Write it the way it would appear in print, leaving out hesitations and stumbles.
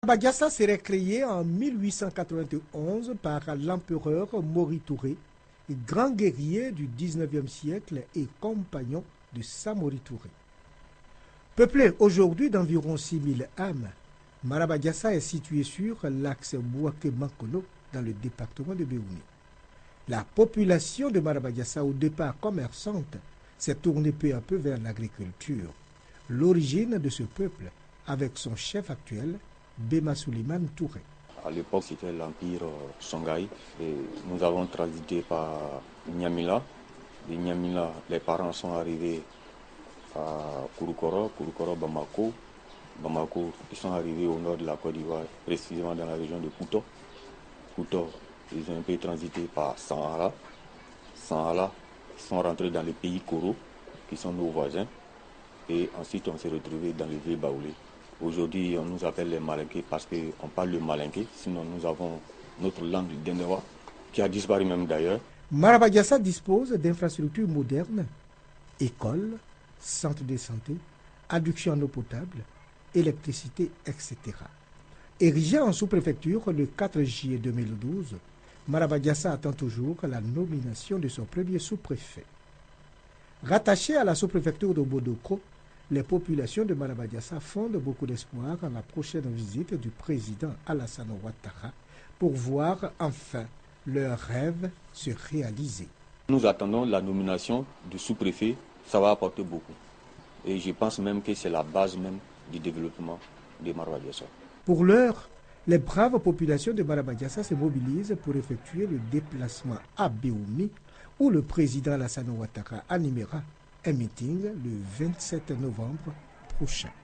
Maraba serait créé en 1891 par l'empereur Mori Touré, grand guerrier du 19e siècle et compagnon de Samori Touré. Peuplé aujourd'hui d'environ 6000 âmes, Maraba est situé sur l'axe Bouaké-Mankolo dans le département de Béouni. La population de Maraba, au départ commerçante, s'est tournée peu à peu vers l'agriculture. L'origine de ce peuple, avec son chef actuel, Bema Suleiman Touré. À l'époque, c'était l'empire Songhai et nous avons transité par Nyamila. De Nyamila, les parents sont arrivés à Kouroukoro, Bamako. Bamako, ils sont arrivés au nord de la Côte d'Ivoire, précisément dans la région de Kouto. Kouto, ils ont un peu transité par Sahara. Sahara, ils sont rentrés dans les pays Koro, qui sont nos voisins. Et ensuite, on s'est retrouvés dans le vieux Baoulé. Aujourd'hui, on nous appelle les Malinqués parce qu'on parle le Malinké. Sinon, nous avons notre langue du Dendewa, qui a disparu même d'ailleurs. Maraba dispose d'infrastructures modernes, écoles, centres de santé, adduction en eau potable, électricité, etc. Érigé en sous-préfecture le 4 juillet 2012, Maraba attend toujours la nomination de son premier sous-préfet. Rattaché à la sous-préfecture de Bodoko, les populations de Maraba fondent beaucoup d'espoir à la prochaine visite du président Alassane Ouattara pour voir enfin leur rêve se réaliser. Nous attendons la nomination du sous-préfet, ça va apporter beaucoup. Et je pense même que c'est la base même du développement de Maraba. Pour l'heure, les braves populations de Maraba se mobilisent pour effectuer le déplacement à Béoumi, où le président Alassane Ouattara animera un meeting le 27 novembre prochain.